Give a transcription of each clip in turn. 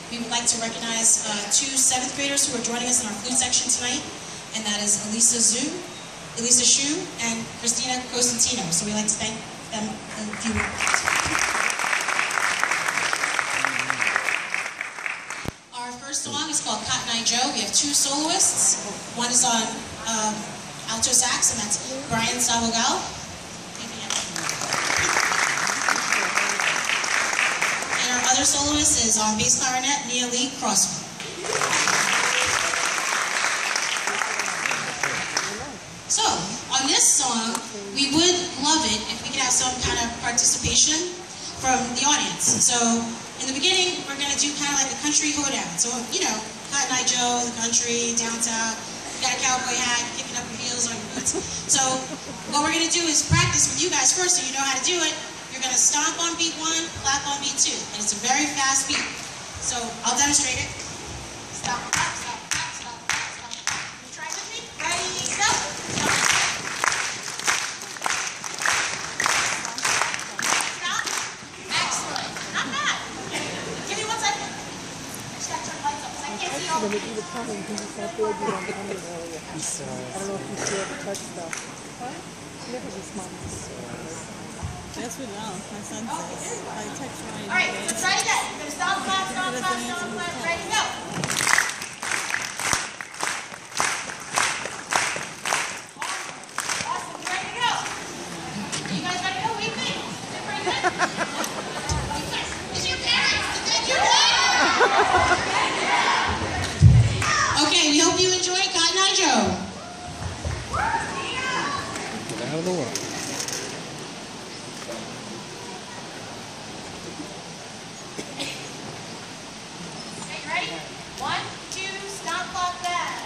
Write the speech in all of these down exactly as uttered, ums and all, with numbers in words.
we would like to recognize uh, two seventh graders who are joining us in our flute section tonight, and that is Elisa Zhu, Elisa Shu, and Christina Costantino. So we'd like to thank them in a few minutes. Our first song is called Cotton Eye Joe. We have two soloists. One is on um, alto sax, and that's Brian Savogal. And our other soloist is on bass clarinet, Nia Lee Crossman. So, on this song, we would love it if we could have some kind of participation from the audience. So, in the beginning, we're going to do kind of like a country hoedown. So, you know, Cotton Eye Joe, the country, downtown, you got a cowboy hat, kicking up your heels on your boots. So, what we're going to do is practice with you guys first so you know how to do it. You're going to stomp on beat one, clap on beat two. And it's a very fast beat. So, I'll demonstrate it. Stop, stop, stop, stop, stop, stop, stop. You try with me? Ready, stop. When you do the plumbing, because it's not there, you don't come in earlier. I'm sorry. I don't know if you still have to touch stuff. What? Never this month. Yes, we will. My son says. I text Ryan. All right, let's try it again. We're going to stop, clap, stop, clap, stop, clap. Ready, go. Awesome. You ready to go? You guys ready to go? Wait, wait. Is it pretty good? Is your parents? Is that your dad? Okay, we hope you enjoy Cotton Eye Joe. Get out of the way. Okay, you ready? One, two, stomp, clap, back.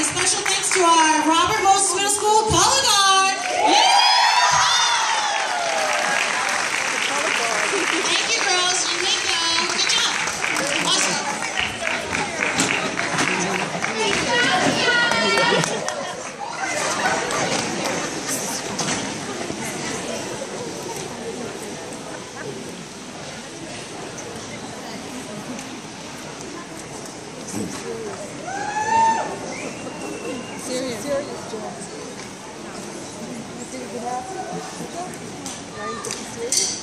special thanks to our Robert Moses Middle School color guard. Yeah! Thank you, girls. You may go. Good job. Awesome. Serious. Serious, Joe. You think you have to? Now you get the serious?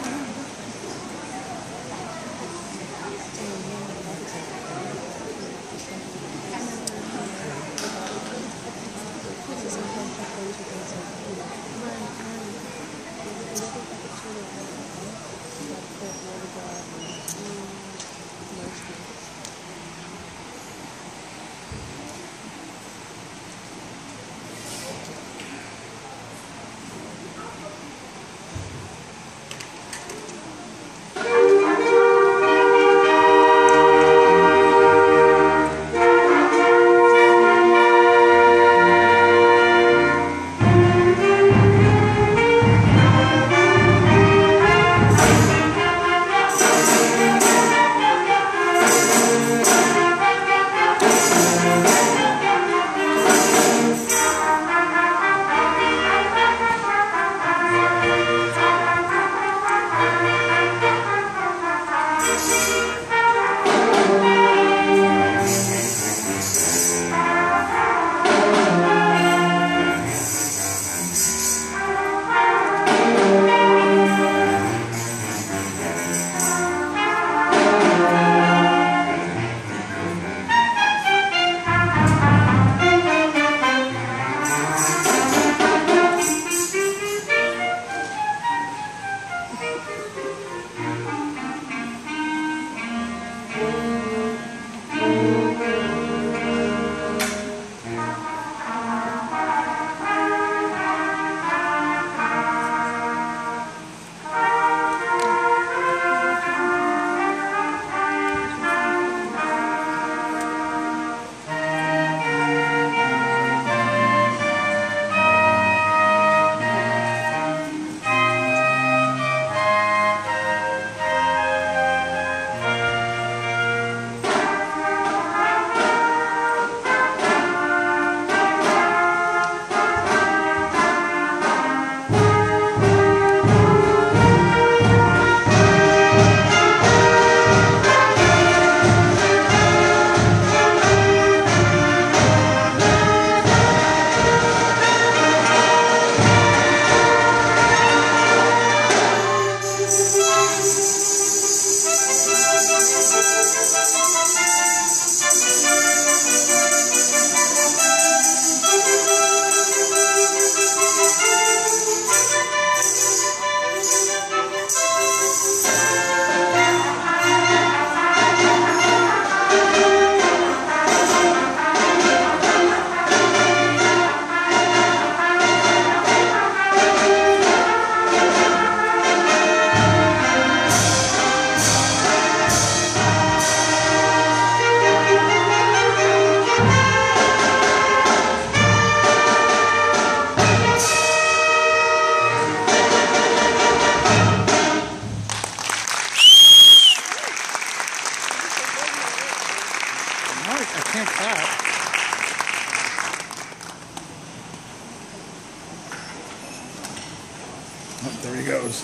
Oh, there he goes.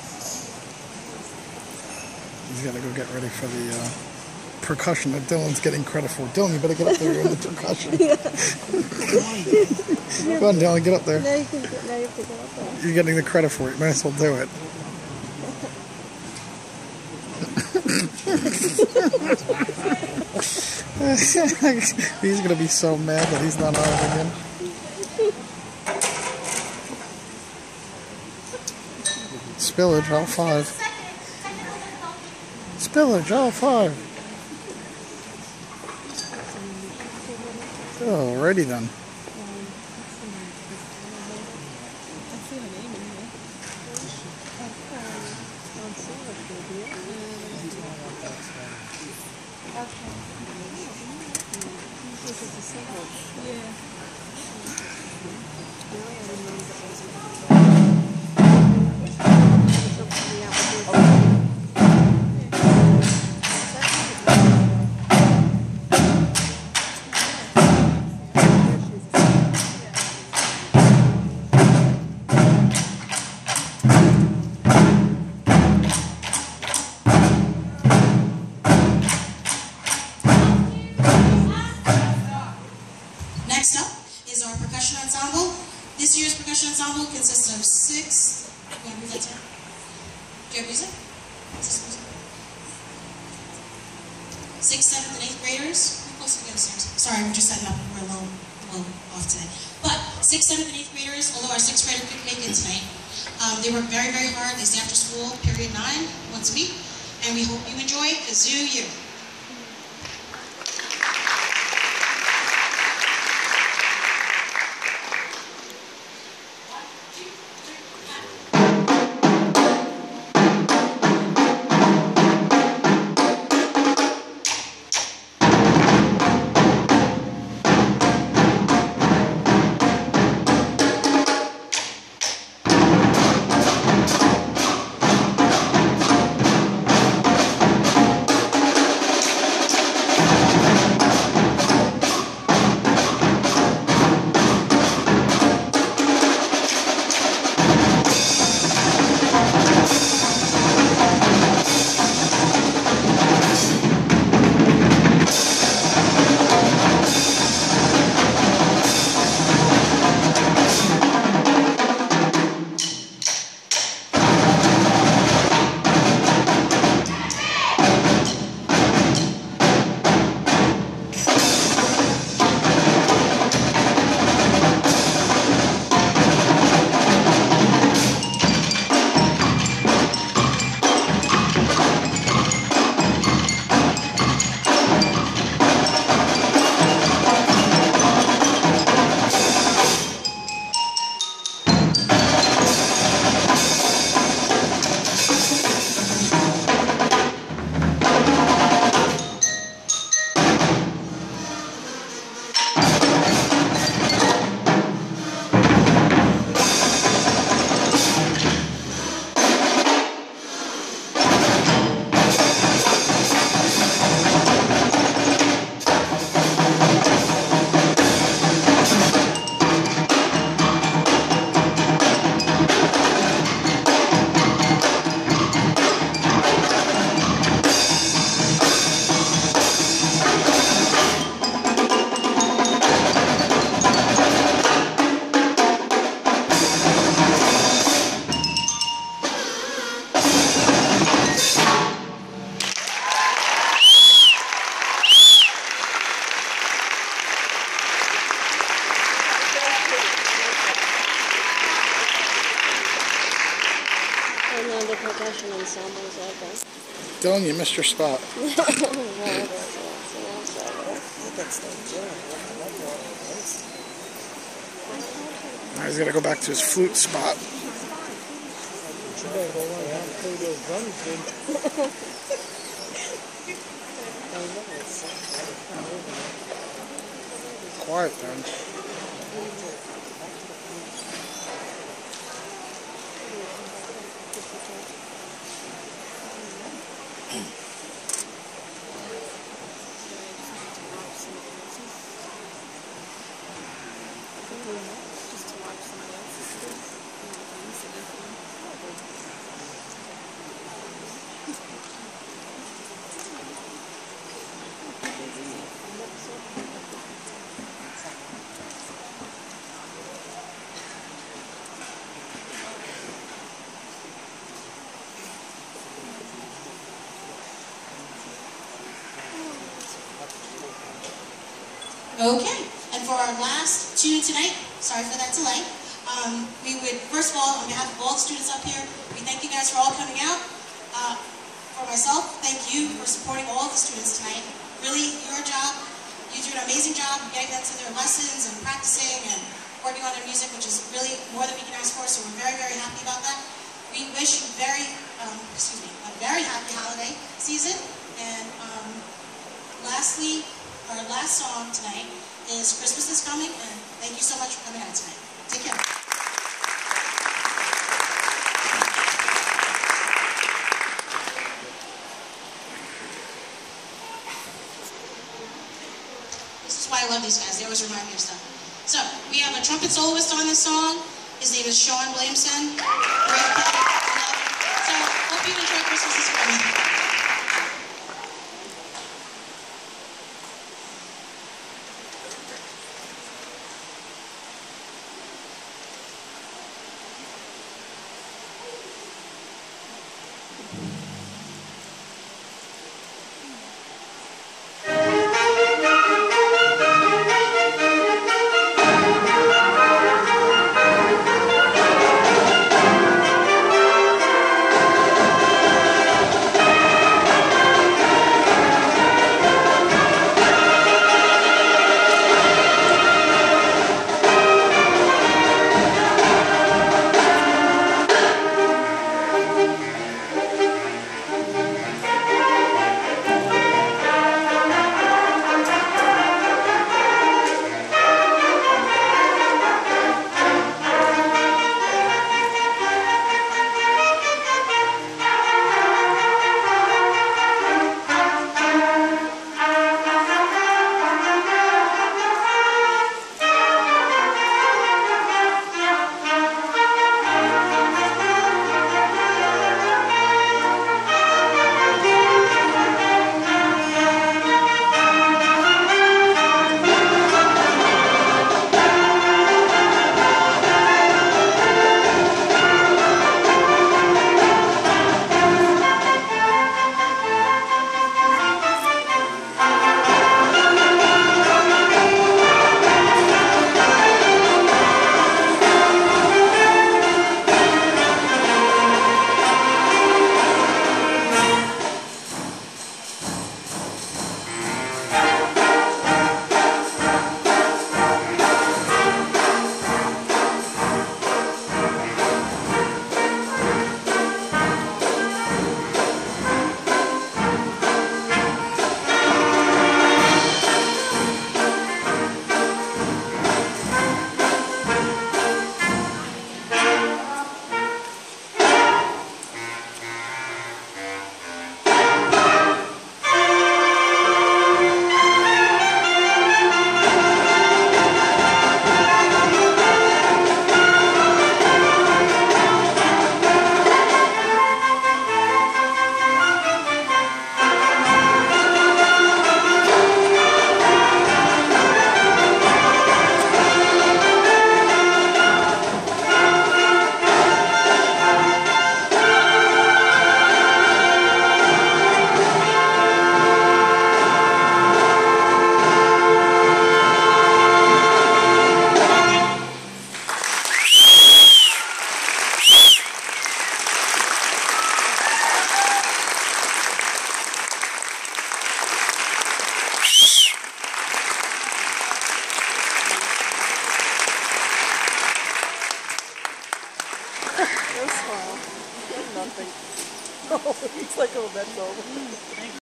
He's got to go get ready for the uh, percussion that Dylan's getting credit for. Dylan, you better get up there doing the percussion. Come on, Dylan, get up there. Now you can get, now you have to get up there. You're getting the credit for it. You might as well do it. He's going to be so mad that he's not on it again. Spillage, all five. Spillage, all five. Oh, alrighty then. is the single. Yeah. Now I remember that was something the application. Next up is our percussion ensemble. This year's percussion ensemble consists of six. You want to move that down? Do you have music? Is this music? Sixth, seventh, and eighth graders. How close are we upstairs? Sorry, we're just setting up. We're a little, a little off today. But sixth, seventh, and eighth graders, although our sixth graders couldn't make it tonight, um, they work very, very hard. They stay after school, period nine, once a week. And we hope you enjoy Kazoo U. The percussion ensembles out there. Dylan, you missed your spot. Now he's got to go back to his flute spot. Quiet then. Okay, and for our last tune tonight, sorry for that delay, um, we would, first of all, on behalf of all the students up here, we thank you guys for all coming out. Uh, for myself, thank you for supporting all of the students tonight. Really, your job, you do an amazing job getting them to their lessons and practicing and working on their music, which is really more than we can ask for, so we're very, very happy about that. We wish you very, um, excuse me, a very happy holiday season, and um, lastly, our last song tonight is Christmas is Coming, and thank you so much for coming out tonight. Take care. This is why I love these guys. They always remind me of stuff. So, we have a trumpet soloist on this song. His name is Sean Williamson. Great guy. So, hope you enjoy Christmas is Coming. Nothing. Oh, he's like, oh, that's over.